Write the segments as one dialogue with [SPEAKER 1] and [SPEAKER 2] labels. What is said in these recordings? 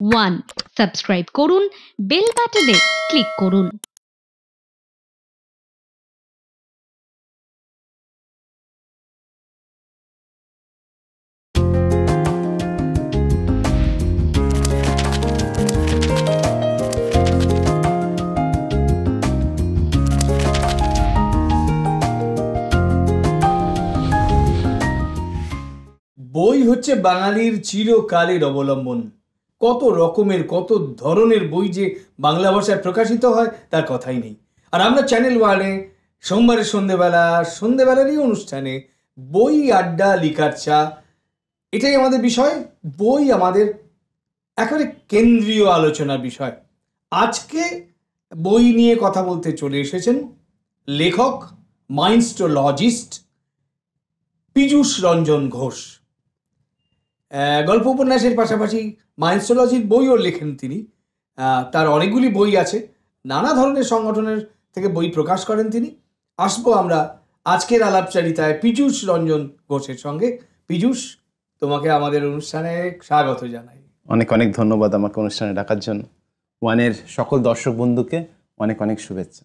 [SPEAKER 1] 1 subscribe করুন, bell বাটনে click করুন।
[SPEAKER 2] বই হচ্ছে বাঙালির চিরকালের অবলম্বন। কত রকমের কত ধরনের বই যে বাংলা ভাষায় প্রকাশিত হয় তার কথাই নেই। আর আমরা চ্যানেল ওয়ানে সোমবারের সন্ধেবেলারই অনুষ্ঠানে বই আড্ডা লিকার চা, এটাই আমাদের বিষয়। বই আমাদের একেবারে কেন্দ্রীয় আলোচনার বিষয়। আজকে বই নিয়ে কথা বলতে চলে এসেছেন লেখক, মাইন্ডস্টোলজিস্ট পীযূষ রঞ্জন ঘোষ। গল্প উপন্যাসের পাশাপাশি মাইন্ডস্টোলজির বইও লেখেন তিনি। তার অনেকগুলি বই আছে, নানা ধরনের সংগঠনের থেকে বই প্রকাশ করেন তিনি। আসবো আমরা আজকের আলাপচারিতায় পীযূষ রঞ্জন ঘোষের সঙ্গে। পীযূষ, তোমাকে আমাদের অনুষ্ঠানে স্বাগত জানাই।
[SPEAKER 3] অনেক অনেক ধন্যবাদ আমাকে অনুষ্ঠানে ডাকার জন্য। ওয়ানের সকল দর্শক বন্ধুকে অনেক অনেক শুভেচ্ছা।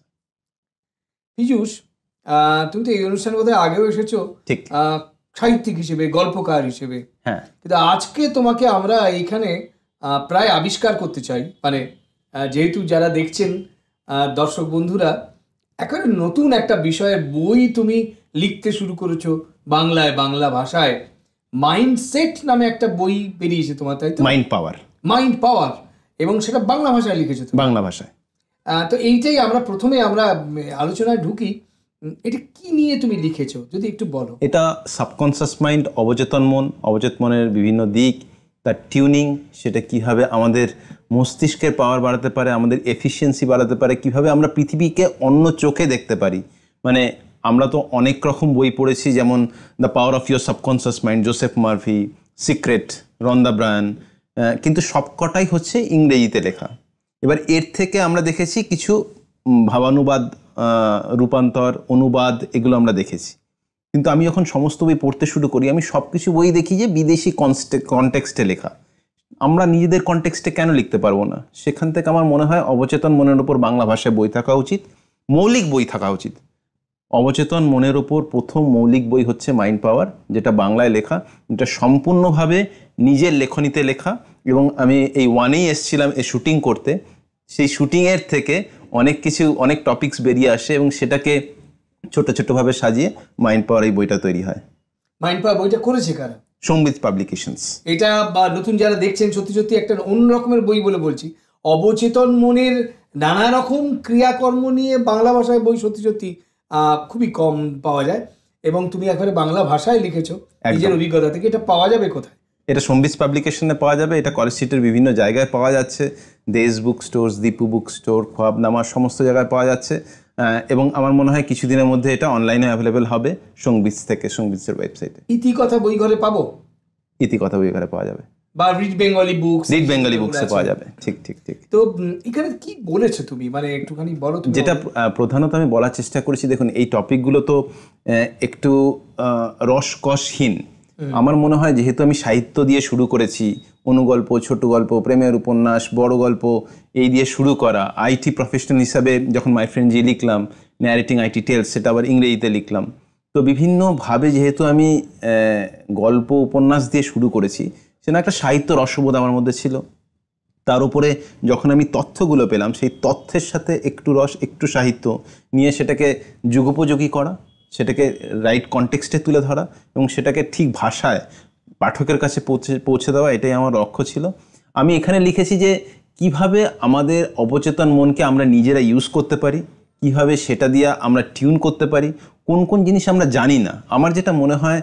[SPEAKER 2] পীযূষ, তুমি তো এই অনুষ্ঠানে বোধহয় আগেও এসেছো, ঠিক, সাহিত্যিক হিসেবে, গল্পকার হিসেবে। হ্যাঁ, কিন্তু আজকে তোমাকে আমরা এইখানে প্রায় আবিষ্কার করতে চাই। মানে যেহেতু যারা দেখছেন দর্শক বন্ধুরা, একেবারে নতুন একটা বিষয়ের বই তুমি লিখতে শুরু করেছো বাংলায়, বাংলা ভাষায়। মাইন্ডসেট নামে একটা বই বেরিয়েছে তোমার, তাই তো? মাইন্ড পাওয়ার, এবং সেটা বাংলা ভাষায় লিখেছো তুমি।
[SPEAKER 3] বাংলা ভাষায়।
[SPEAKER 2] তো এইটাই আমরা প্রথমে আলোচনায় ঢুকি। এটা কি নিয়ে তুমি লিখেছো যদি একটু বলো।
[SPEAKER 3] এটা সাবকনসিয়াস মাইন্ড, অবচেতন মন, অবচেতন মনের বিভিন্ন দিক, তার টিউনিং, সেটা কিভাবে আমাদের মস্তিষ্কের পাওয়ার বাড়াতে পারে, আমাদের এফিসিয়েন্সি বাড়াতে পারে, কিভাবে আমরা পৃথিবীকে অন্য চোখে দেখতে পারি। মানে আমরা তো অনেক রকম বই পড়েছি, যেমন the power of your subconscious mind, Joseph Murphy, secret, Rhonda Brian, কিন্তু সবকটাই হচ্ছে ইংরেজিতে লেখা। এবার এর থেকে আমরা দেখেছি কিছু ভাবানুবাদ, রূপান্তর, অনুবাদ, এগুলো আমরা দেখেছি। কিন্তু আমি যখন সমস্ত বই পড়তে শুরু করি, আমি সব কিছু বই দেখি যে বিদেশি কনটেক্সটে লেখা। আমরা নিজেদের কনটেক্সটে কেন লিখতে পারবো না? সেখান থেকে আমার মনে হয় অবচেতন মনের ওপর বাংলা ভাষায় বই থাকা উচিত, মৌলিক বই থাকা উচিত। অবচেতন মনের ওপর প্রথম মৌলিক বই হচ্ছে মাইন্ড পাওয়ার, যেটা বাংলায় লেখা, যেটা সম্পূর্ণভাবে নিজের লেখনীতে লেখা। এবং আমি এই ওয়ানেই এসেছিলাম এই শুটিং করতে। সেই শুটিংয়ের থেকে অনেক টপিকস বেরিয়ে আসে এবং সেটাকে ছোট ছোটভাবে সাজিয়ে মাইন্ড পাওয়ার এই বইটা তৈরি হয়।
[SPEAKER 2] মাইন্ড পাওয়ার বইটা করেছে কারা?
[SPEAKER 3] সংবিত পাবলিকেশনস।
[SPEAKER 2] এটা বা নতুন যারা দেখছেন, সত্যি সত্যি একটা অন্য রকমের বই বলে বলছি। অবচেতন মনের নানা রকম ক্রিয়াকর্ম নিয়ে বাংলা ভাষায় বই সত্যি সত্যি খুবই কম পাওয়া যায়, এবং তুমি একবারে বাংলা ভাষায় লিখেছো নিজের অভিজ্ঞতা থেকে। এটা পাওয়া যাবে কোথায়?
[SPEAKER 3] এটা সংবিত পাবলিকেশনে পাওয়া যাবে। এটা কলেজ স্ট্রিটের বিভিন্ন জায়গায় পাওয়া যাচ্ছে, Desh book store, Dipu book store, Khoyabnama, সমস্ত জায়গায় পাওয়া যাচ্ছে। এবং আমার মনে হয় কিছুদিনের মধ্যে এটা অনলাইনে অ্যাভেলেবেল হবে সংবিত থেকে, সংবিতের ওয়েবসাইটে।
[SPEAKER 2] ইতিকথা বই ঘরে পাবো?
[SPEAKER 3] ইতিকথা বই ঘরে পাওয়া যাবে,
[SPEAKER 2] বা রিড বেঙ্গলি
[SPEAKER 3] বুকসে পাওয়া যাবে। ঠিক ঠিক ঠিক।
[SPEAKER 2] তো এখানে কি বলেছো তুমি, মানে একটুখানি বলো।
[SPEAKER 3] যেটা প্রধানত আমি বলার চেষ্টা করেছি, দেখুন এই টপিকগুলো তো একটু রসকসহীন। আমার মনে হয় যেহেতু আমি সাহিত্য দিয়ে শুরু করেছি, অনুগল্প, ছোট গল্প, প্রেমের উপন্যাস, বড় গল্প, এই দিয়ে শুরু করা, আইটি প্রফেশনাল হিসাবে যখন মাই ফ্রেন্ড জি লিখলাম, ন্যারেটিং আইটি টেলস, সেটা আবার ইংরেজিতে লিখলাম। তো বিভিন্নভাবে যেহেতু আমি গল্প উপন্যাস দিয়ে শুরু করেছি, সেটা একটা সাহিত্য রসবোধ আমার মধ্যে ছিল। তার উপরে যখন আমি তথ্যগুলো পেলাম, সেই তথ্যের সাথে একটু রস, একটু সাহিত্য নিয়ে সেটাকে যুগোপযোগী করা, সেটাকে রাইট কনটেক্সটে তুলে ধরা এবং সেটাকে ঠিক ভাষায় পাঠকের কাছে পৌঁছে দেওয়া, এটাই আমার লক্ষ্য ছিল। আমি এখানে লিখেছি যে কিভাবে আমাদের অবচেতন মনকে আমরা নিজেরা ইউজ করতে পারি, কিভাবে সেটা দিয়ে আমরা টিউন করতে পারি, কোন কোন জিনিস আমরা জানি না। আমার যেটা মনে হয়,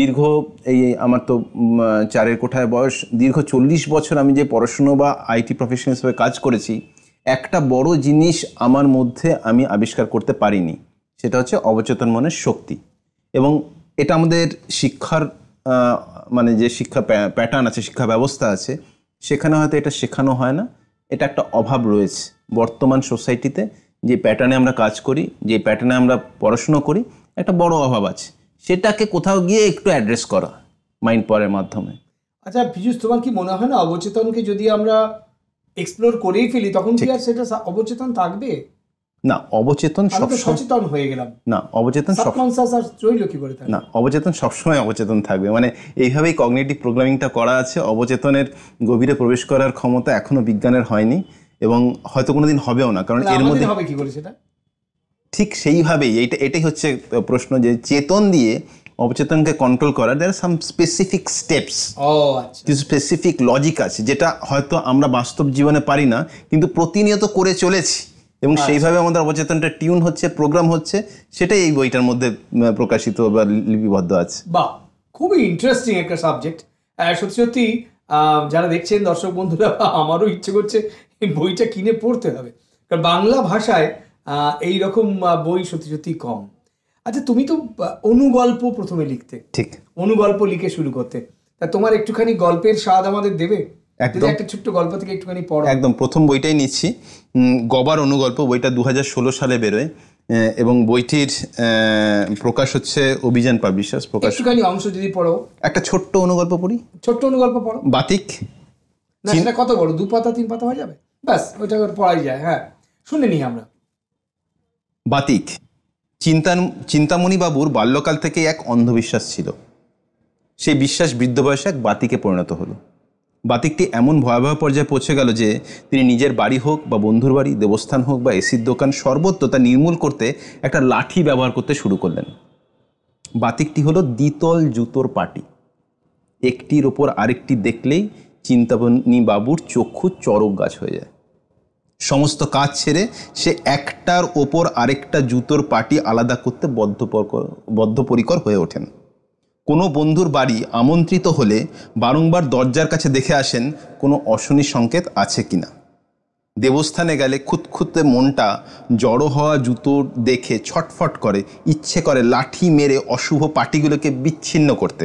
[SPEAKER 3] আমার তো 4 কোঠায় বয়স, দীর্ঘ 40 বছর আমি যে পড়াশুনো বা আইটি প্রফেশনাল হিসেবে কাজ করেছি, একটা বড় জিনিস আমার মধ্যে আমি আবিষ্কার করতে পারিনি, সেটা হচ্ছে অবচেতন মনের শক্তি। এবং এটা আমাদের শিক্ষার মানে যে শিক্ষা প্যাটার্ন আছে, শিক্ষা ব্যবস্থা আছে, সেখানে হয়তো এটা শেখানো হয় না। এটা একটা অভাব রয়েছে বর্তমান সোসাইটিতে। যে প্যাটার্নে আমরা কাজ করি, যে প্যাটার্নে আমরা পড়াশুনো করি, একটা বড় অভাব আছে। সেটাকে কোথাও গিয়ে একটু অ্যাড্রেস করা মাইন্ড পাওয়ারের মাধ্যমে।
[SPEAKER 2] আচ্ছা পীযূষ, তোমার কি মনে হয় না অবচেতনকে যদি আমরা এক্সপ্লোর করেই ফেলি তখন কি আর সেটা অবচেতন থাকবে?
[SPEAKER 3] না, অবচেতন
[SPEAKER 2] সচেতন হয়ে গেলাম,
[SPEAKER 3] না অবচেতন
[SPEAKER 2] সাবকনশাস আর রইল কি করে?
[SPEAKER 3] না, অবচেতন সবসময় অবচেতন থাকবে, মানে এইভাবেই কগনিটিভ প্রোগ্রামিংটা করা আছে। অবচেতনের গভীরে প্রবেশ করার ক্ষমতা এখনো বিজ্ঞানের হয়নি এবং হয়তো কোনোদিন হবেও না, কারণ এর মধ্যে
[SPEAKER 2] হবে কি করে সেটা?
[SPEAKER 3] ঠিক সেইভাবেই এটাই হচ্ছে প্রশ্ন, যে চেতন দিয়ে অবচেতনকে কন্ট্রোল করার দেয়ার সাম স্পেসিফিক স্টেপস, কিছু স্পেসিফিক লজিক আছে যেটা হয়তো আমরা বাস্তব জীবনে পারি না, কিন্তু প্রতিনিয়ত করে চলেছি এবং সেইভাবে আমাদের অবচেতনটা টিউন হচ্ছে, প্রোগ্রাম হচ্ছে, সেটাই এই বইটার মধ্যে প্রকাশিত বা লিপিবদ্ধ আছে।
[SPEAKER 2] বাহ, খুবই ইন্টারেস্টিং একটা সাবজেক্ট। সত্যি সত্যি যারা দেখছেন দর্শক বন্ধুরা, আমারও ইচ্ছে করছে এই বইটা কিনে পড়তে হবে, কারণ বাংলা ভাষায় এই রকম বই সত্যি সত্যি কম। আচ্ছা, তুমি তো অনুগল্প প্রথমে লিখতে,
[SPEAKER 3] ঠিক,
[SPEAKER 2] অনুগল্প লিখে শুরু করতে, তা তোমার একটুখানি গল্পের স্বাদ আমাদের দেবে? একদম, একটা ছোট্ট গল্প থেকে একটুখানি পড়ো।
[SPEAKER 3] একদম, প্রথম বইটাই নিচ্ছি, গবার অনুগল্প। বইটা 2016 সালে বেরোয় এবং বইটির প্রকাশ হচ্ছে অভিযান পাবলিশার্স।
[SPEAKER 2] একটুখানি অংশ যদি পড়ো,
[SPEAKER 3] একটা ছোট্ট অনুগল্প পড়ি।
[SPEAKER 2] ছোট্ট অনুগল্প পড়ো।
[SPEAKER 3] বাতিক।
[SPEAKER 2] না, সেটা কত বড়? 2 পাতা 3 পাতা হয়ে যাবে, ব্যাস, ওইটা পড়াই যায়। হ্যাঁ, শুনে নিই আমরা।
[SPEAKER 3] বাতিক। চিন্তামণি বাবুর বাল্যকাল থেকে এক অন্ধবিশ্বাস ছিল। সেই বিশ্বাস বৃদ্ধ বয়সে এক বাতিকে পরিণত হলো। বাতিকটি এমন ভয়াবহ পর্যায়ে পৌঁছে গেল যে তিনি নিজের বাড়ি হোক বা বন্ধুর বাড়ি, দেবস্থান হোক বা এসির দোকান, সর্বত্র তা নির্মূল করতে একটা লাঠি ব্যবহার করতে শুরু করলেন। বাতিকটি হলো দ্বিতল জুতোর পাটি। একটির ওপর আরেকটি দেখলেই চিন্তামণি বাবুর চক্ষু চড়ক গাছ হয়ে যায়। সমস্ত কাজ ছেড়ে সে একটার ওপর আরেকটা জুতোর পাটি আলাদা করতে বদ্ধপরিকর হয়ে ওঠেন। কোনো বন্ধুর বাড়ি আমন্ত্রিত হলে বারংবার দরজার কাছে দেখে আসেন কোনো অশনি সংকেত আছে কিনা। দেবস্থানে গেলে খুঁতখুঁতে মনটা জড়ো হওয়া জুতো দেখে ছটফট করে, ইচ্ছে করে লাঠি মেরে অশুভ পাটিগুলোকে বিচ্ছিন্ন করতে।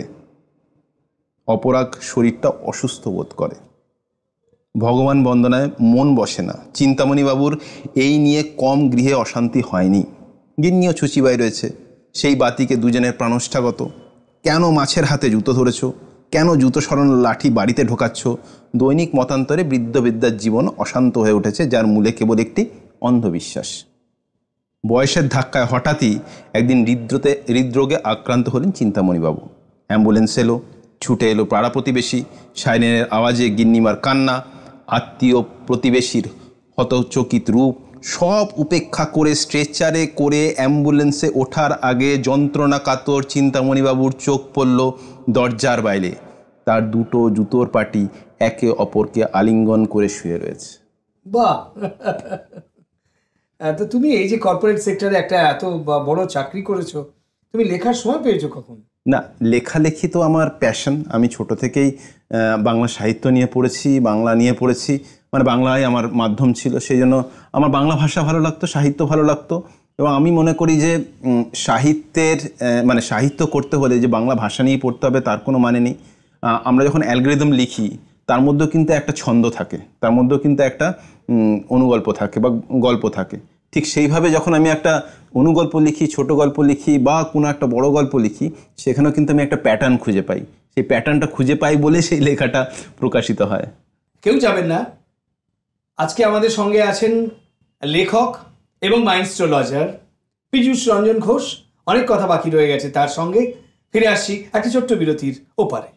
[SPEAKER 3] অপরাগ শরীরটা অসুস্থ বোধ করে। ভগবান বন্দনায় মন বসে না। চিন্তামণি বাবুর এই নিয়ে কম গৃহে অশান্তি হয়নি। গিন্নিও ছুচিবাই রয়েছে। সেই বাতিকে দুজনের প্রাণষ্ঠাগত। কেন মাছের হাতে জুতো ধরেছ? কেন জুতো সরানোর লাঠি বাড়িতে ঢোকাচ্ছ? দৈনিক মতান্তরে বৃদ্ধবিদ্যার জীবন অশান্ত হয়ে উঠেছে, যার মূলে কেবল একটি অন্ধবিশ্বাস। বয়সের ধাক্কায় হঠাৎই একদিন হৃদরোগে আক্রান্ত হলেন চিন্তামণিবাবু। অ্যাম্বুলেন্স এলো, ছুটে এলো পাড়া প্রতিবেশী। সাইরেনের আওয়াজে গিন্নিমার কান্না, আত্মীয় প্রতিবেশীর হতচকিত রূপ, সব উপেক্ষা করে স্ট্রেচারে করে অ্যাম্বুলেন্সে ওঠার আগে যন্ত্রণা কাতর চিন্তামণিবাবুর চোখ পড়ল দরজার বাইরে। তার দুটো জুতোর পাটি একে অপরকে আলিঙ্গন করে শুয়ে রয়েছে।
[SPEAKER 2] বাহ, তো তুমি এই যে কর্পোরেট সেক্টরে একটা এত বড় চাকরি করেছো, তুমি লেখার সময় পেয়েছো কখন?
[SPEAKER 3] না, লেখালেখি তো আমার প্যাশন। আমি ছোট থেকেই বাংলা সাহিত্য নিয়ে পড়েছি, বাংলা নিয়ে পড়েছি, মানে বাংলায় আমার মাধ্যম ছিল। সেই জন্য আমার বাংলা ভাষা ভালো লাগতো, সাহিত্য ভালো লাগতো। এবং আমি মনে করি যে সাহিত্যের মানে সাহিত্য করতে হলে যে বাংলা ভাষা নিয়ে পড়তে হবে তার কোনো মানে নেই। আমরা যখন অ্যালগরিদম লিখি তার মধ্যেও কিন্তু একটা ছন্দ থাকে, তার মধ্যেও কিন্তু একটা অনুগল্প থাকে বা গল্প থাকে। ঠিক সেইভাবে যখন আমি একটা অনুগল্প লিখি, ছোট গল্প লিখি বা কোনো একটা বড় গল্প লিখি, সেখানেও কিন্তু আমি একটা প্যাটার্ন খুঁজে পাই। সেই প্যাটার্নটা খুঁজে পাই বলে সেই লেখাটা প্রকাশিত হয়।
[SPEAKER 2] কেউ যাবেন না। আজকে আমাদের সঙ্গে আছেন লেখক এবং মাইন্ডস্ট্রোলজার পীযূষ রঞ্জন ঘোষ। অনেক কথা বাকি রয়ে গেছে তার সঙ্গে। ফিরে আসছি একটি ছোট্ট বিরতির ওপারে।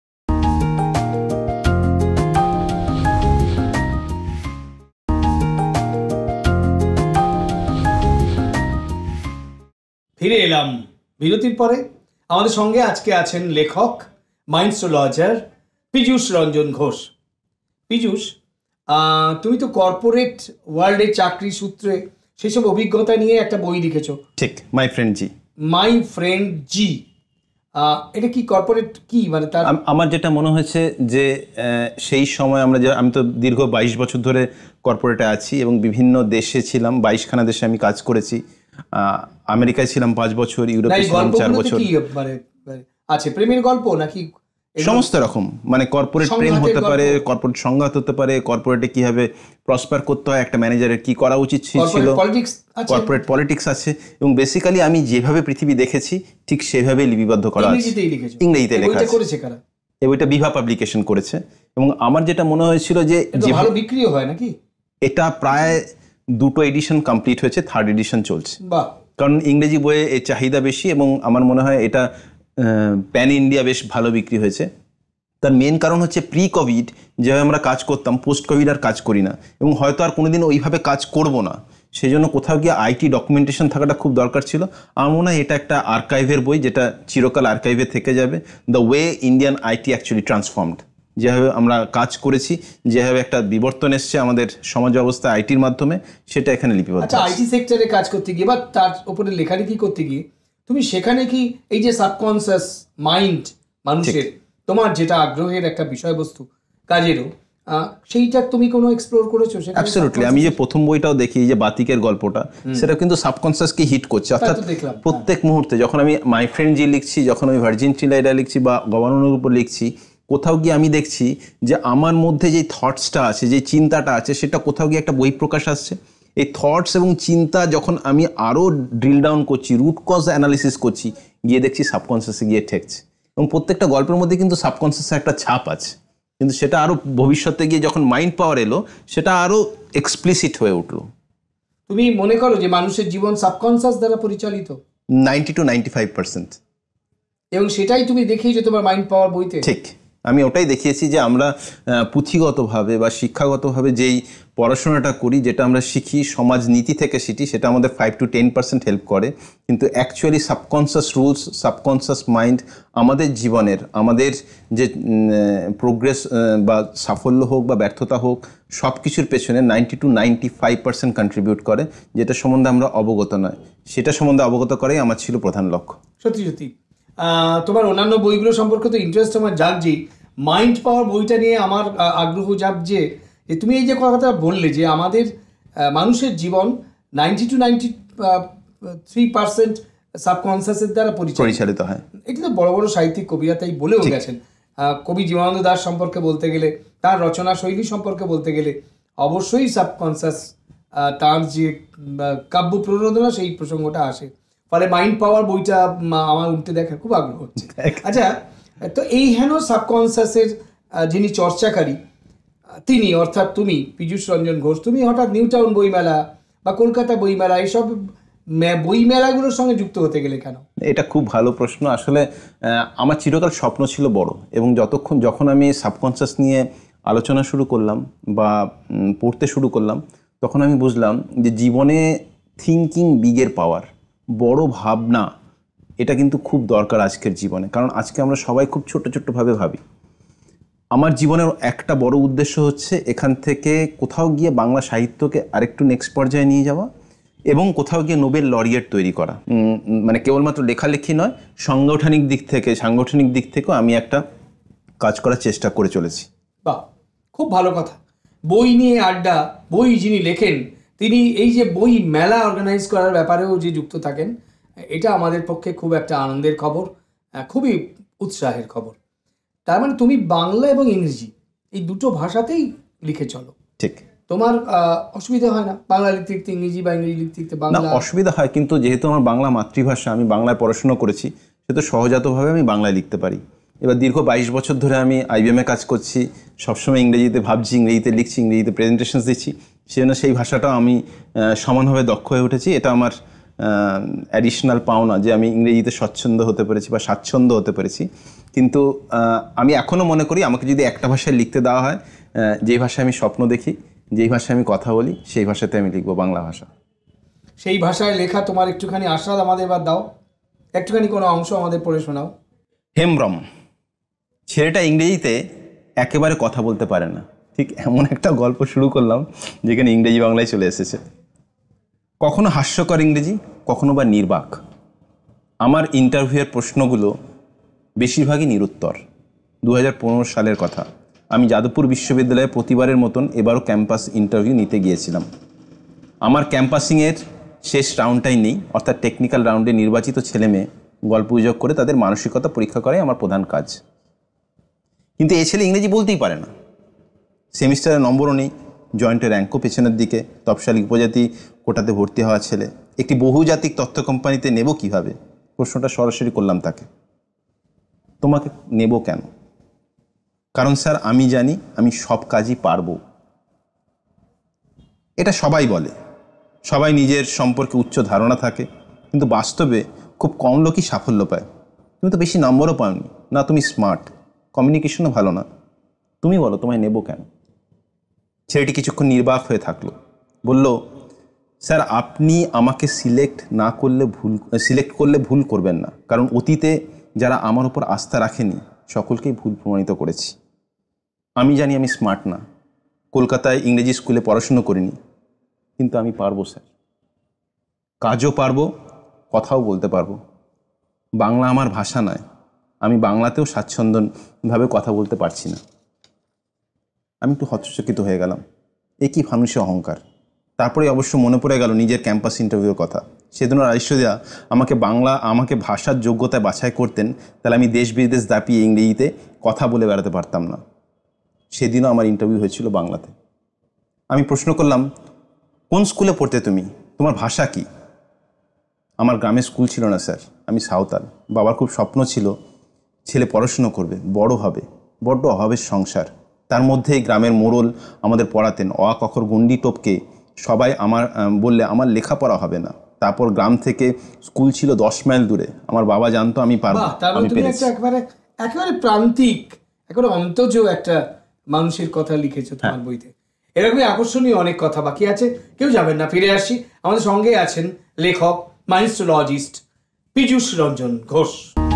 [SPEAKER 2] ফিরে এলাম বিরতির পরে। আমাদের সঙ্গে আজকে আছেন লেখক, মাইন্ডস্ট্রোলজার পীযূষ রঞ্জন ঘোষ। পীযূষ, তুমি তো কর্পোরেট ওয়ার্ল্ডে চাকরি সূত্রে সেসব অভিজ্ঞতা নিয়ে একটা বই লিখেছো।
[SPEAKER 3] ঠিক, my friend G.
[SPEAKER 2] My friend জি, এটা কি কর্পোরেট কি মানে? তার
[SPEAKER 3] আমার যেটা মনে হয়েছে যে সেই সময় আমি তো দীর্ঘ 22 বছর ধরে কর্পোরেটে আছি এবং বিভিন্ন দেশে ছিলাম, 22খানা দেশে আমি কাজ করেছি। আমেরিকায় ছিলাম 5 বছর, ইউরোপে ছিলাম 4 বছর।
[SPEAKER 2] আছে প্রেমের গল্প নাকি
[SPEAKER 3] সমস্ত রকম, মানে কর্পোরেট প্রেম হতে পারে, কর্পোরেট সংঘাত হতে পারে, কর্পোরেটে কিভাবে প্রসপার করতে হয়, একটা ম্যানেজারের কি করা উচিত ছিল, কর্পোরেট পলিটিক্স আছে। এবং বেসিক্যালি আমি যেভাবে পৃথিবী দেখেছি ঠিক সেভাবে লিপিবদ্ধ করা আছে। ইংরেজিতে লেখা আছে। এবং এটা বিভা পাবলিকেশন করেছে। এবং আমার যেটা মনে হয়েছিল যে
[SPEAKER 2] ভালো বিক্রিও হয় নাকি,
[SPEAKER 3] এটা প্রায় 2টো এডিশন কমপ্লিট হয়েছে, 3rd এডিশন চলছে।
[SPEAKER 2] বাহ।
[SPEAKER 3] কারণ ইংরেজি বইয়ে এর চাহিদা বেশি এবং আমার মনে হয় এটা প্যান ইন্ডিয়া বেশ ভালো বিক্রি হয়েছে। তার মেন কারণ হচ্ছে প্রি কোভিড যেভাবে আমরা কাজ করতাম, পোস্ট কোভিড আর কাজ করি না এবং হয়তো আর কোনোদিন ওইভাবে কাজ করব না। সেই জন্য কোথাও গিয়ে আইটি ডকুমেন্টেশন থাকাটা খুব দরকার ছিল। আমার মনে হয় এটা একটা আর্কাইভের বই, যেটা চিরকাল আর্কাইভে থেকে যাবে। The way Indian IT actually transformed, যেভাবে আমরা কাজ করেছি, যেভাবে একটা বিবর্তন এসছে আমাদের সমাজ ব্যবস্থা আইটির মাধ্যমে, সেটা এখানে লিপিবদ্ধ।
[SPEAKER 2] আচ্ছা, আইটি সেক্টরে কাজ করতে গিয়ে বা তার উপরে লেখালেখি করতে গিয়ে তুমি সেখানে কি এই যে সাবকনসিয়াস মাইন্ড মানুষের, তোমার যেটা আগ্রহের একটা বিষয়বস্তু কাজেরও, সেইটা তুমি কোনো এক্সপ্লোর করেছো?
[SPEAKER 3] অ্যাবসলিউটলি। আমি যে প্রথম বইটাও দেখি, যে বাতিকের গল্পটা, সেটা কিন্তু সাবকনসিয়াসকে হিট করছে। অর্থাৎ প্রত্যেক মুহূর্তে যখন আমি মাই ফ্রেন্ড জি লিখছি, যখন আমি ভার্জিন টিলাইডা লিখছি বা গভর্নরের উপর লিখছি, কোথাও গিয়ে আমি দেখছি যে আমার মধ্যে যে থটসটা আছে, যে চিন্তাটা আছে, সেটা কোথাও গিয়ে একটা বহিঃপ্রকাশ আসছে। এই থটস এবং চিন্তা যখন আমি আরও ড্রিল ডাউন করছি, রুট কজ অ্যানালিসিস করছি, গিয়ে দেখছি সাবকনসিয়াসে গিয়ে ঠেকছে। এবং প্রত্যেকটা গল্পের মধ্যে কিন্তু সাবকনসিয়াসের একটা ছাপ আছে, কিন্তু সেটা আরও ভবিষ্যতে গিয়ে যখন মাইন্ড পাওয়ার এলো, সেটা আরও এক্সপ্লিসিট হয়ে উঠলো।
[SPEAKER 2] তুমি মনে করো যে মানুষের জীবন সাবকনসিয়াস দ্বারা পরিচালিত?
[SPEAKER 3] 90 to 95%।
[SPEAKER 2] এবং সেটাই তুমি দেখিয়েছো তোমার মাইন্ড পাওয়ার বইতে?
[SPEAKER 3] ঠিক, আমি ওটাই দেখিয়েছি যে আমরা পুঁথিগতভাবে বা শিক্ষাগতভাবে যেই পড়াশোনাটা করি, যেটা আমরা শিখি সমাজ নীতি থেকে শিখি, সেটা আমাদের 5 to 10% হেল্প করে। কিন্তু actually subconscious rules, subconscious mind আমাদের জীবনের, আমাদের যে প্রোগ্রেস বা সাফল্য হোক বা ব্যর্থতা হোক, সব কিছুর পেছনে 90 to 95% কন্ট্রিবিউট করে, যেটা সম্বন্ধে আমরা অবগত নয়। সেটা সম্বন্ধে অবগত করাই আমার ছিল প্রধান লক্ষ্য।
[SPEAKER 2] সত্যি সত্যি তোমার অন্যান্য বইগুলো সম্পর্কে তো ইন্টারেস্ট আমার জাগছেই, মাইন্ড পাওয়ার বইটা নিয়ে আমার আগ্রহ জাগছে। যে তুমি এই যে কথাটা বললে যে আমাদের মানুষের জীবন 90 to 93% সাবকনসিয়াসের দ্বারা পরিচালিত হয়। এটা তো বড় বড় সাহিত্যিক কবিরা তাই বলেও গেছেন। কবি জীবনানন্দ দাশ সম্পর্কে বলতে গেলে, তার রচনা শৈলী সম্পর্কে বলতে গেলে অবশ্যই সাবকনসিয়াস, তার যে কাব্য প্রণোদনা, সেই প্রসঙ্গটা আসে। ফলে মাইন্ড পাওয়ার বইটা আমার উঠতে দেখার খুব আগ্রহ হচ্ছে। আচ্ছা, তো এই হেন সাবকনসিয়াসের যিনি চর্চাকারী, তিনি অর্থাৎ তুমি পীযূষ রঞ্জন ঘোষ, তুমি হঠাৎ নিউ টাউন বইমেলা বা কলকাতা বইমেলা, এইসব বইমেলাগুলোর সঙ্গে যুক্ত হতে গেলে কেন?
[SPEAKER 3] এটা খুব ভালো প্রশ্ন। আসলে আমার চিরকাল স্বপ্ন ছিল বড়, এবং যখন আমি সাবকনসিয়াস নিয়ে আলোচনা শুরু করলাম বা পড়তে শুরু করলাম, তখন আমি বুঝলাম যে জীবনে থিঙ্কিং বিগের পাওয়ার, বড় ভাবনা, এটা কিন্তু খুব দরকার আজকের জীবনে। কারণ আজকে আমরা সবাই খুব ছোট ছোট্টভাবে ভাবি। আমার জীবনের একটা বড় উদ্দেশ্য হচ্ছে এখান থেকে কোথাও গিয়ে বাংলা সাহিত্যকে আরেকটু নেক্সট পর্যায়ে নিয়ে যাওয়া এবং কোথাও গিয়ে নোবেল লরিয়েট তৈরি করা। মানে কেবলমাত্র লেখালেখি নয়, সাংগঠনিক দিক থেকেও আমি একটা কাজ করার চেষ্টা করে চলেছি।
[SPEAKER 2] বাহ, খুব ভালো কথা। বই নিয়ে আড্ডা, বই যিনি লেখেন তিনি এই যে বই মেলা অর্গানাইজ করার ব্যাপারেও যে যুক্ত থাকেন, এটা আমাদের পক্ষে খুব একটা আনন্দের খবর, খুবই উৎসাহের খবর। তার মানে তুমি বাংলা এবং ইংরেজি এই দুটো ভাষাতেই লিখে চলো?
[SPEAKER 3] ঠিক।
[SPEAKER 2] তোমার অসুবিধা হয় না বাংলা লিখতে লিখতে ইংরেজি বা ইংরেজি লিখতে লিখতে বাংলা?
[SPEAKER 3] অসুবিধা হয়, কিন্তু যেহেতু আমার বাংলা মাতৃভাষা, আমি বাংলায় পড়াশোনা করেছি, সেহেতু সহজাতভাবে আমি বাংলায় লিখতে পারি। এবার দীর্ঘ 22 বছর ধরে আমি IBM-এ কাজ করছি, সবসময় ইংরেজিতে ভাবছি, ইংরেজিতে লিখছি, ইংরেজিতে প্রেজেন্টেশনস দিচ্ছি। সেজন্য সেই ভাষাটাও আমি সমানভাবে দক্ষ হয়ে উঠেছি। এটা আমার অ্যাডিশনাল পাওনা যে আমি ইংরেজিতে স্বচ্ছন্দ হতে পেরেছি বা স্বাচ্ছন্দ্য হতে পেরেছি। কিন্তু আমি এখনও মনে করি আমাকে যদি একটা ভাষায় লিখতে দেওয়া হয়, যেই ভাষায় আমি স্বপ্ন দেখি, যেই ভাষায় আমি কথা বলি, সেই ভাষাতে আমি লিখবো, বাংলা ভাষা।
[SPEAKER 2] সেই ভাষায় লেখা তোমার একটুখানি আস্বাদ আমাদের এবার দাও, একটুখানি কোনো অংশ আমাদের পড়ে শোনাও।
[SPEAKER 3] হেমব্রম, ছেলেটা ইংরেজিতে একেবারে কথা বলতে পারে না। ঠিক এমন একটা গল্প শুরু করলাম যেখানে ইংরেজি বাংলায় চলে এসেছে। কখনো হাস্যকর ইংরেজি, কখনো বা নির্বাক। আমার ইন্টারভিউয়ের প্রশ্নগুলো বেশিরভাগই নিরুত্তর। 2015 সালের কথা। আমি যাদবপুর বিশ্ববিদ্যালয়ে প্রতিবারের মতন এবারও ক্যাম্পাস ইন্টারভিউ নিতে গিয়েছিলাম। আমার ক্যাম্পাসিংয়ের শেষ রাউন্ডটাই নেই, অর্থাৎ টেকনিক্যাল রাউন্ডে নির্বাচিত ছেলে মেয়ে গল্প গুজব করে তাদের মানসিকতা পরীক্ষা করাই আমার প্রধান কাজ। কিন্তু এই ছেলে ইংরেজি বলতেই পারে না, সেমিস্টারে নম্বরও নেই, জয়েন্টের র্যাঙ্কও পেছনের দিকে, তপশালী উপজাতি কোটাতে ভর্তি হওয়া ছেলে একটি বহুজাতিক তথ্য কোম্পানিতে নেব কিভাবে? প্রশ্নটা সরাসরি করলাম তাকে। তোমাকে নেব কেন? কারণ স্যার আমি জানি আমি সব কাজই পারবো। এটা সবাই বলে, সবাই নিজের সম্পর্কে উচ্চ ধারণা থাকে, কিন্তু বাস্তবে খুব কম লোকই সাফল্য পায়। তুমি তো বেশি নম্বরও পাওনি, না তুমি স্মার্ট, কমিউনিকেশনও ভালো না, তুমি বলো তোমায় নেব কেন? ছেলেটি কিছুক্ষণ নির্বাক হয়ে থাকলো, বলল, স্যার আপনি আমাকে সিলেক্ট করলে ভুল করবেন না, কারণ অতীতে যারা আমার উপর আস্থা রাখেনি সকলকেই ভুল প্রমাণিত করেছি। আমি জানি আমি স্মার্ট না, কলকাতায় ইংরেজি স্কুলে পড়াশুনো করিনি, কিন্তু আমি পারবো স্যার, কাজও পারবো, কথাও বলতে পারবো। বাংলা আমার ভাষা নয়, আমি বাংলাতেও স্বাচ্ছন্দ্যভাবে কথা বলতে পারছি না। আমি একটু হতচকিত হয়ে গেলাম, এ কি ফানুষে অহংকার। তারপরে অবশ্য মনে পড়ে গেল নিজের ক্যাম্পাস ইন্টারভিউর কথা। সেদিনও রাইশ্বরিয়া আমাকে ভাষার যোগ্যতায় বাছাই করতেন, তাহলে আমি দেশ বিদেশ দাপিয়ে ইংরেজিতে কথা বলে বেড়াতে পারতাম না। সেদিনও আমার ইন্টারভিউ হয়েছিল বাংলাতে। আমি প্রশ্ন করলাম, কোন স্কুলে পড়তে তুমি, তোমার ভাষা কি? আমার গ্রামে স্কুল ছিল না স্যার, আমি সাঁওতাল। বাবার খুব স্বপ্ন ছিল ছেলে পড়াশুনো করবে, বড় হবে, বড্ড অভাবের সংসার। তার মধ্যেই গ্রামের মোড়ল আমাদের পড়াতেন, অ আ ক খ গণ্ডি টপকে সবাই বললে আমার লেখাপড়া হবে না। তারপর গ্রাম থেকে স্কুল ছিল 10 মাইল দূরে। আমার বাবা জানতো আমি পারবো, আমি পেরেছি।
[SPEAKER 2] একেবারে প্রান্তিক, একেবারে অন্তজ একটা মানুষের কথা লিখেছো তোমার বইতে। এরকমই আকর্ষণীয় অনেক কথা বাকি আছে, কেউ যাবেন না, ফিরে আসি। আমাদের সঙ্গে আছেন লেখক, মাইন্ডোলজিস্ট পীযূষ রঞ্জন ঘোষ।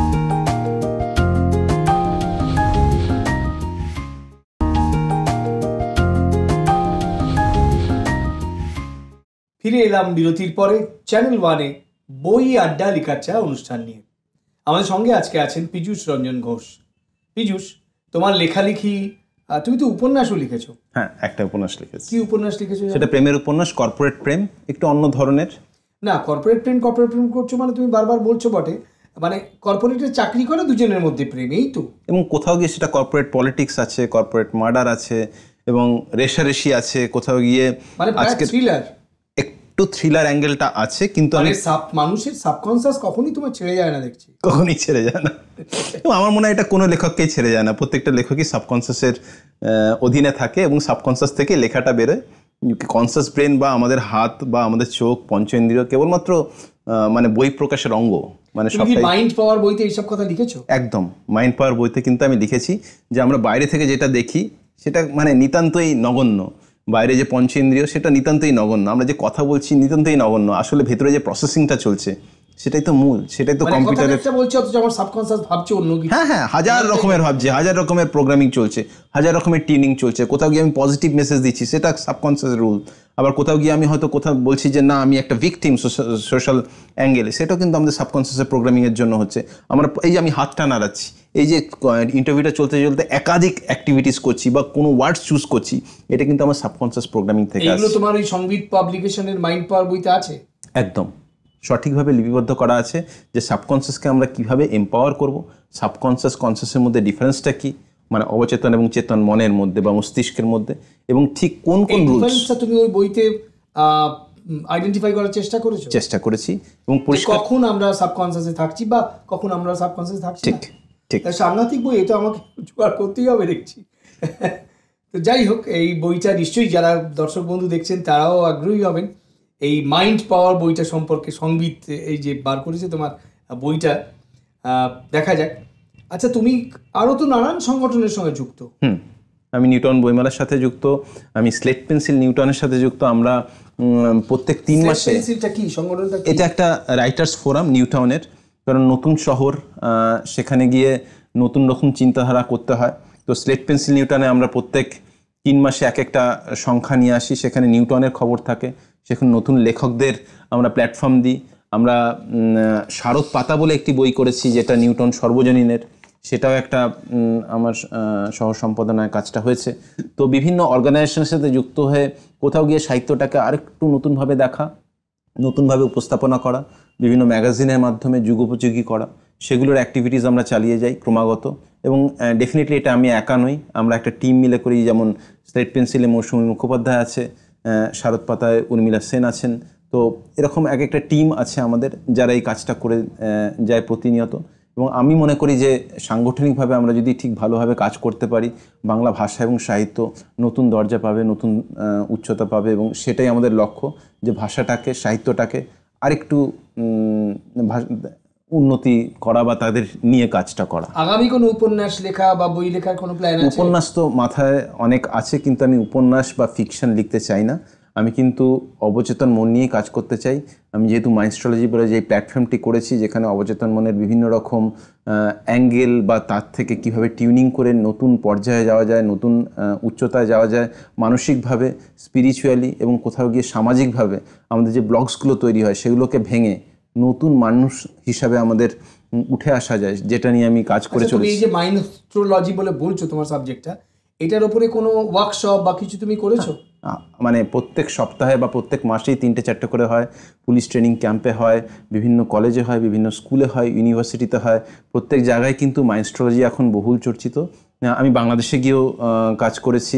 [SPEAKER 2] ফিরে এলাম বিরতির পরে চ্যানেল ওয়ানে বই আড্ডা লিখার চা অনুষ্ঠান নিয়ে। আমাদের সঙ্গে আজকে আছেন পীযূষ রঞ্জন ঘোষ। পীযূষ, তোমার লেখালেখি, তুমি তো উপন্যাসও লিখেছো।
[SPEAKER 3] হ্যাঁ, একটা উপন্যাস লিখেছি।
[SPEAKER 2] কি উপন্যাস লিখেছো?
[SPEAKER 3] সেটা প্রেমের উপন্যাস, কর্পোরেট প্রেম, একটু অন্য ধরনের।
[SPEAKER 2] না, কর্পোরেট প্রেম করছো মানে তুমি বারবার বলছো বটে, মানে কর্পোরেটে চাকরি করে দুজনের মধ্যে প্রেম, এই তো।
[SPEAKER 3] এবং কোথাও গিয়ে সেটা কর্পোরেট পলিটিক্স আছে, কর্পোরেট মার্ডার আছে, এবং রেশারেশি আছে কোথাও গিয়ে,
[SPEAKER 2] মানে আজকে থ্রিলার,
[SPEAKER 3] একটু থ্রিলার অ্যাঙ্গেলটা আছে। কিন্তু আমি
[SPEAKER 2] মানুষের সাবকনসিয়াস কখনোই তোমার ছেড়ে যায় না, দেখছি
[SPEAKER 3] কখনই ছেড়ে যায় না। এবং আমার মনে হয় এটা কোনো লেখককেই ছেড়ে যায় না, প্রত্যেকটা লেখকই সাবকনসিয়াসের অধীনে থাকে এবং সাবকনসিয়াস থেকে লেখাটা বেরোয়। কনসিয়াস ব্রেন বা আমাদের হাত বা আমাদের চোখ, পঞ্চেন্দ্রিয় কেবলমাত্র মানে বই প্রকাশের অঙ্গ। মানে
[SPEAKER 2] মাইন্ড পাওয়ার বইতে এইসব কথা লিখেছো?
[SPEAKER 3] একদম, মাইন্ড পাওয়ার বইতে কিন্তু আমি লিখেছি যে আমরা বাইরে থেকে যেটা দেখি সেটা মানে নিতান্তই নগণ্য, বাইরে যে পঞ্চেন্দ্রিয় সেটা নিতান্তই নগণ্য, আমরা যে কথা বলছি নিতান্তই নগণ্য, আসলে ভেতরে যে প্রসেসিংটা চলছে সেটাই তো মূল, সেটাই তো কম্পিউটারে
[SPEAKER 2] বলছে, অথচ আমার সাবকনসিয়াস ভাবছে অন্য কিছু।
[SPEAKER 3] হ্যাঁ, হাজার রকমের ভাবছে, হাজার রকমের প্রোগ্রামিং চলছে, হাজার রকমের টিউনিং চলছে। কোথাও গিয়ে আমি পজিটিভ মেসেজ দিচ্ছি, সেটা সাবকনসিয়াস রুল। আবার কোথাও গিয়ে আমি হয়তো কোথাও বলছি যে না আমি একটা ভিকটিম সোশ্যাল অ্যাঙ্গেলে, সেটাও কিন্তু আমাদের সাবকনসিয়াসের প্রোগ্রামিংয়ের জন্য হচ্ছে। আমরা এই যে আমি হাতটা নাড়াচ্ছি, এই যে ইন্টারভিউটা চলতে চলতে একাধিক অ্যাক্টিভিটিস করছি বা কোনো ওয়ার্ডস চুজ করছি, এটা কিন্তু আমার সাবকনসিয়াস প্রোগ্রামিং থেকে আসছে।
[SPEAKER 2] এগুলো তোমার এই সংগীত পাবলিকেশনের মাইন্ড পাওয়ার বইতে আছে?
[SPEAKER 3] একদম সঠিকভাবে লিপিবদ্ধ করা আছে যে সাবকনসিয়াসকে আমরা কিভাবে এম্পাওয়ার করব, সাবকনসিয়াস কনসিয়াসের মধ্যে ডিফারেন্সটা কি, মানে অবচেতন এবং চেতন মনের মধ্যে বা মস্তিষ্কের মধ্যে, এবং ঠিক কোন কোন
[SPEAKER 2] রুলসটা তুমি ওই বইতে আইডেন্টিফাই করার চেষ্টা করেছি
[SPEAKER 3] এবং
[SPEAKER 2] কখন আমরা সাবকনসিয়াসে থাকছি বা কখন আমরা সাবকনসিয়াসে থাকছি। ঠিক সাংঘাতিক বই, এটা আমাকে জোগাড় করতেই হবে দেখছি। তো যাই হোক, এই বইটা নিশ্চয়ই যারা দর্শক বন্ধু দেখছেন তারাও আগ্রহী হবেন এই মাইন্ড পাওয়ার বইটা সম্পর্কে। সংবিত এই যে বার করেছে তোমার বইটা, দেখা যাক। আচ্ছা, তুমি আরও তো নানান সংগঠনের সঙ্গে যুক্ত।
[SPEAKER 3] আমি নিউটন বইমেলার সাথে যুক্ত, আমি স্লেট পেন্সিল নিউটনের সাথে যুক্ত। আমরা প্রত্যেক 3 মাসে,
[SPEAKER 2] কি সংগঠনটা?
[SPEAKER 3] এটা একটা রাইটার্স ফোরাম নিউটাউনের, কারণ নতুন শহর, সেখানে গিয়ে নতুন রকম চিন্তাধারা করতে হয়। তো স্লেট পেন্সিল নিউটনে আমরা প্রত্যেক 3 মাসে এক একটা সংখ্যা নিয়ে আসি, সেখানে নিউটনের খবর থাকে, সেখানে নতুন লেখকদের আমরা প্ল্যাটফর্ম দিই। আমরা শারদ পাতা বলে একটি বই করেছি যেটা নিউটন সর্বজনীনের, সেটাও একটা আমার সহ সম্পাদনায় কাজটা হয়েছে। তো বিভিন্ন অর্গানাইজেশনের সাথে যুক্ত হয়ে কোথাও গিয়ে সাহিত্যটাকে আরেকটু নতুনভাবে দেখা, নতুনভাবে উপস্থাপনা করা, বিভিন্ন ম্যাগাজিনের মাধ্যমে যুগোপযোগী করা, সেগুলোর অ্যাক্টিভিটিস আমরা চালিয়ে যাই ক্রমাগত। এবং ডেফিনেটলি এটা আমি একা নই, আমরা একটা টিম মিলে করি। যেমন স্লেট পেন্সিলে মৌসুমী মুখোপাধ্যায় আছে, শারদ পাতায় উর্মিলা সেন আছেন। তো এরকম এক একটা টিম আছে আমাদের যারা এই কাজটা করে যায় প্রতিনিয়ত। এবং আমি মনে করি যে সাংগঠনিকভাবে আমরা যদি ঠিক ভালোভাবে কাজ করতে পারি, বাংলা ভাষা এবং সাহিত্য নতুন দরজা পাবে, নতুন উচ্চতা পাবে, এবং সেটাই আমাদের লক্ষ্য, যে ভাষাটাকে, সাহিত্যটাকে আরেকটু উন্নতি করা বা তাদের নিয়ে কাজটা করা।
[SPEAKER 2] আগামী কোনো উপন্যাস লেখা বা বই লেখার কোনো প্ল্যান আছে?
[SPEAKER 3] উপন্যাস তো মাথায় অনেক আছে, কিন্তু আমি উপন্যাস বা ফিকশন লিখতে চাই না। আমি কিন্তু অবচেতন মন নিয়েই কাজ করতে চাই। আমি যেহেতু মাইন্ডস্ট্রোলজি বলে যে প্ল্যাটফর্মটি করেছি, যেখানে অবচেতন মনের বিভিন্ন রকম অ্যাঙ্গেল বা তার থেকে কিভাবে টিউনিং করে নতুন পর্যায়ে যাওয়া যায়, নতুন উচ্চতায় যাওয়া যায়, মানসিকভাবে, স্পিরিচুয়ালি এবং কোথাও গিয়ে সামাজিকভাবে আমাদের যে ব্লগসগুলো তৈরি হয় সেগুলোকে ভেঙে নতুন মানুষ হিসাবে আমাদের উঠে আসা যায়, যেটা নিয়ে আমি কাজ করে চলেছি।
[SPEAKER 2] এই যে মাইন্ডস্ট্রোলজি বলে বলছো তোমার সাবজেক্টটা, এটার উপরে কোনো ওয়ার্কশপ বা কিছু তুমি করেছো?
[SPEAKER 3] মানে প্রত্যেক সপ্তাহে বা প্রত্যেক মাসেই 3-4টে করে হয়, পুলিশ ট্রেনিং ক্যাম্পে হয়, বিভিন্ন কলেজে হয়, বিভিন্ন স্কুলে হয়, ইউনিভার্সিটিতে হয়, প্রত্যেক জায়গায় কিন্তু মাইন্ডস্ট্রোলজি এখন বহুল চর্চিত। আমি বাংলাদেশে গিয়েও কাজ করেছি,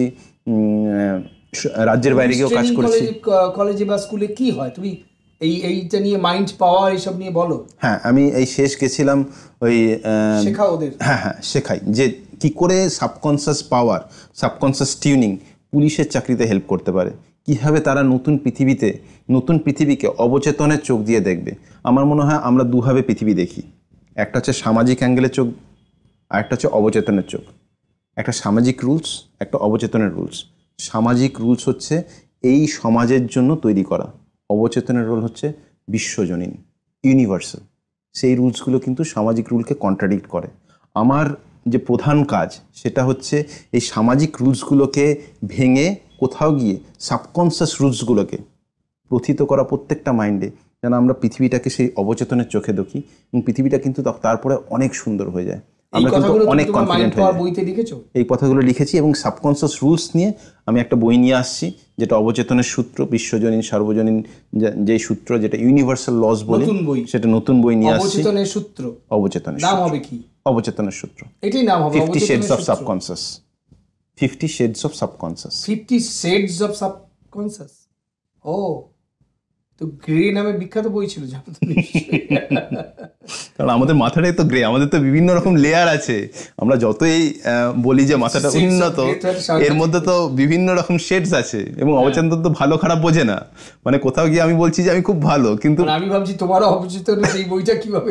[SPEAKER 3] রাজ্যের বাইরে গিয়েও কাজ করেছি।
[SPEAKER 2] কলেজে বা স্কুলে কি হয়, তুমি এইটা নিয়ে মাইন্ড পাওয়ার এইসব নিয়ে বলো।
[SPEAKER 3] হ্যাঁ, আমি এই শেষ গেছিলাম, ওই
[SPEAKER 2] শেখাও ওদের?
[SPEAKER 3] হ্যাঁ, শেখাই যে কি করে সাবকনসিয়াস পাওয়ার, সাবকনসিয়াস টিউনিং পুলিশের চাকরিতে হেল্প করতে পারে, কীভাবে তারা নতুন পৃথিবীকে অবচেতনের চোখ দিয়ে দেখবে। আমার মনে হয় আমরা দুভাবে পৃথিবী দেখি, একটা হচ্ছে সামাজিক অ্যাঙ্গেলের চোখ, আর একটা হচ্ছে অবচেতনের চোখ। একটা সামাজিক রুলস, একটা অবচেতনের রুলস। সামাজিক রুলস হচ্ছে এই সমাজের জন্য তৈরি করা, অবচেতনের রোল হচ্ছে বিশ্বজনীন, ইউনিভার্সাল। সেই রুলসগুলো কিন্তু সামাজিক রুলকে কন্ট্রাডিক্ট করে। আমার যে প্রধান কাজ সেটা হচ্ছে এই সামাজিক রুলসগুলোকে ভেঙে কোথাও গিয়ে সাবকনসিয়াস রুলসগুলোকে প্রথিত করা প্রত্যেকটা মাইন্ডে, যেন আমরা পৃথিবীটাকে সেই অবচেতনের চোখে দেখি, এবং পৃথিবীটা কিন্তু তারপরে অনেক সুন্দর হয়ে যায়। আমরা কিন্তু অনেক কনফিডেন্ট হয়ে যাই। এই কথাগুলো লিখেছি, এবং সাবকনসিয়াস রুলস নিয়ে আমি একটা বই নিয়ে আসছি, যেটা অবচেতনের সূত্র, বিশ্বজনীন সার্বজনীন যে সূত্র, যেটা ইউনিভার্সাল লস বলে, সেটা নতুন বই নিয়ে আসছি।
[SPEAKER 2] অবচেতনের সূত্র,
[SPEAKER 3] অবচেতনের
[SPEAKER 2] নাম হবে কি?
[SPEAKER 3] অবচেতনের সূত্র।
[SPEAKER 2] এটাই নাম হবে
[SPEAKER 3] 50 Shades of Subconscious। 50 Shades of Subconscious।
[SPEAKER 2] 50 Shades of Subconscious। ও, তো গ্রে নামে বিখ্যাত বই ছিল, জানো তো?
[SPEAKER 3] কারণ আমাদের মাথাটাই তো গ্রে, আমাদের তো বিভিন্ন রকম লেয়ার আছে। আমরা যতই বলি যে মাথাটা উন্নত, এর মধ্যে তো বিভিন্ন রকম শেডস আছে, এবং অবচেতন তো ভালো খারাপ বোঝে না। মানে কোথাও গিয়ে আমি বলছি যে আমি খুব ভালো, কিন্তু
[SPEAKER 2] আমি ভাবছি তোমারও অবচেতন সেই বইটা কিভাবে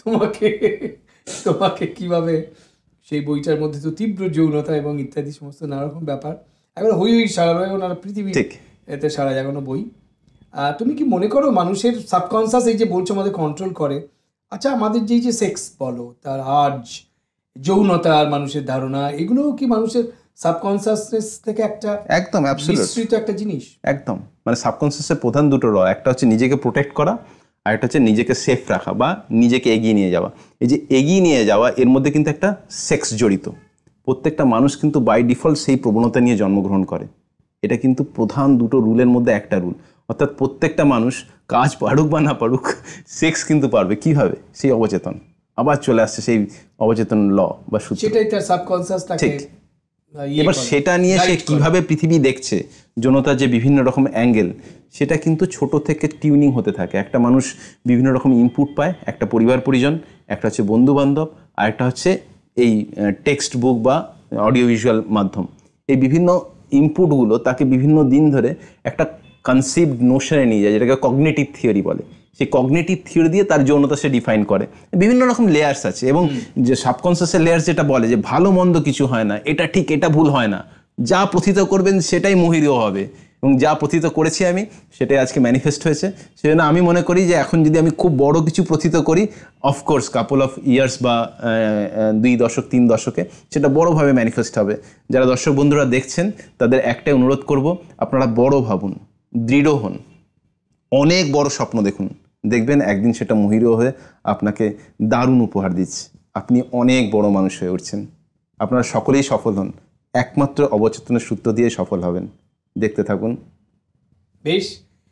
[SPEAKER 2] তোমাকে কিভাবে সেই বইটার মধ্যে তো তীব্র যৌনতা এবং ইত্যাদি সমস্ত নানা রকম ব্যাপার, এখন হই সারা পৃথিবী এতে সারা জাগানো বই। তুমি কি মনে করো মানুষের সাবকনসিয়াস এই যে বলছো আমাদের কন্ট্রোল করে? আচ্ছা, আমাদের যে সেক্স বলো, তার আর্জ, যৌনতা, আর মানুষের ধারণা, এগুলো কি মানুষের সাবকনসিয়াসনেস থেকে একটা
[SPEAKER 3] একদম
[SPEAKER 2] মিশ্রিত একটা জিনিস?
[SPEAKER 3] একদম, মানে সাবকনসিয়াসের প্রধান দুটো র, একটা হচ্ছে নিজেকে প্রোটেক্ট করা, আর একটা হচ্ছে নিজেকে সেফ রাখা বা নিজেকে এগিয়ে নিয়ে যাওয়া। এই যে এগিয়ে নিয়ে যাওয়া, এর মধ্যে কিন্তু একটা সেক্স জড়িত। প্রত্যেকটা মানুষ কিন্তু বাই ডিফল্ট সেই প্রবণতা নিয়ে জন্মগ্রহণ করে। এটা কিন্তু প্রধান দুটো রুলের মধ্যে একটা রুল, অর্থাৎ প্রত্যেকটা মানুষ কাজ পারুক বা না পারুক, সেক্স কিন্তু পারবে। কীভাবে? সেই অবচেতন আবার চলে আসছে, সেই অবচেতন ল বা সূত্র,
[SPEAKER 2] সেটাই তার সাবকনসিয়াসটাকে।
[SPEAKER 3] এবার সেটা নিয়ে সে কিভাবে পৃথিবী দেখছে, যৌনতার যে বিভিন্ন রকম অ্যাঙ্গেল, সেটা কিন্তু ছোট থেকে টিউনিং হতে থাকে। একটা মানুষ বিভিন্ন রকম ইনপুট পায়, একটা পরিবার পরিজন, একটা হচ্ছে বন্ধু বান্ধব, আর একটা হচ্ছে এই টেক্সট বুক বা অডিও ভিজুয়াল মাধ্যম। এই বিভিন্ন ইনপুটগুলো তাকে বিভিন্ন দিন ধরে একটা কনসিভড নোশনে নিয়ে যায়, যেটাকে কগনিটিভ থিওরি বলে। সেই কগনিটিভ থিওরি দিয়ে তার যৌনতা সে ডিফাইন করে। বিভিন্ন রকম লেয়ার্স আছে, এবং যে সাবকনসিয়াসের লেয়ার্স যেটা বলে যে ভালো মন্দ কিছু হয় না, এটা ঠিক এটা ভুল হয় না, যা প্রথিত করবেন সেটাই মহিরীয় হবে, এবং যা প্রথিত করেছি আমি সেটাই আজকে ম্যানিফেস্ট হয়েছে। সেজন্য আমি মনে করি যে এখন যদি আমি খুব বড় কিছু প্রথিত করি, অফকোর্স কাপল অফ ইয়ার্স বা 2 দশক 3 দশকে সেটা বড়োভাবে ম্যানিফেস্ট হবে। যারা দর্শক বন্ধুরা দেখছেন তাদের একটাই অনুরোধ করব, আপনারা বড় ভাবুন, দৃঢ় হন, অনেক বড় স্বপ্ন দেখুন, দেখবেন একদিন সেটা মহিরীয় হয়ে আপনাকে দারুণ উপহার দিচ্ছে। আপনি অনেক বড় মানুষ হয়ে উঠছেন। আপনারা সকলেই সফল হন, একমাত্র অবচেতনের সূত্র দিয়ে সফল হবেন। দেখতে থাকুন।
[SPEAKER 2] বেশ,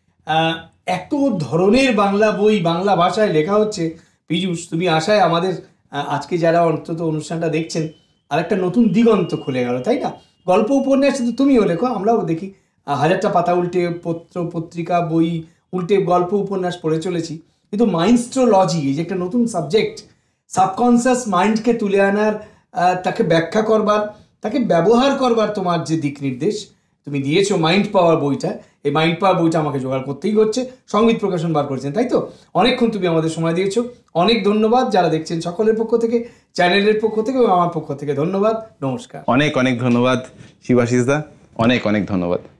[SPEAKER 2] এত ধরনের বাংলা বই বাংলা ভাষায় লেখা হচ্ছে পীযূষ, তুমি আশায় আমাদের আজকে যারা অন্তত অনুষ্ঠানটা দেখছেন আর একটা নতুন দিগন্ত খুলে গেল, তাই না? গল্প উপন্যাস তো তুমিও লেখো, আমরাও দেখি, 1000টা পাতা উল্টে পত্র পত্রিকা বই উল্টে গল্প উপন্যাস পড়ে চলেছি, কিন্তু মাইন্ডস্ট্রোলজি এই যে একটা নতুন সাবজেক্ট, সাবকনসিয়াস মাইন্ডকে তুলে আনার, তাকে ব্যাখ্যা করবার, তাকে ব্যবহার করবার তোমার যে দিক নির্দেশ তুমি দিয়েছো মাইন্ড পাওয়ার বইটা, এই মাইন্ড পাওয়ার বইটা আমাকে জোগাড় করতেই হচ্ছে। সঙ্গীত প্রকাশন বার করেছেন, তাই তো? অনেকক্ষণ তুমি আমাদের সময় দিয়েছো, অনেক ধন্যবাদ। যারা দেখছেন সকলের পক্ষ থেকে, চ্যানেলের পক্ষ থেকে এবং আমার পক্ষ থেকে ধন্যবাদ। নমস্কার।
[SPEAKER 3] অনেক অনেক ধন্যবাদ শিবাশিস দা, অনেক অনেক ধন্যবাদ।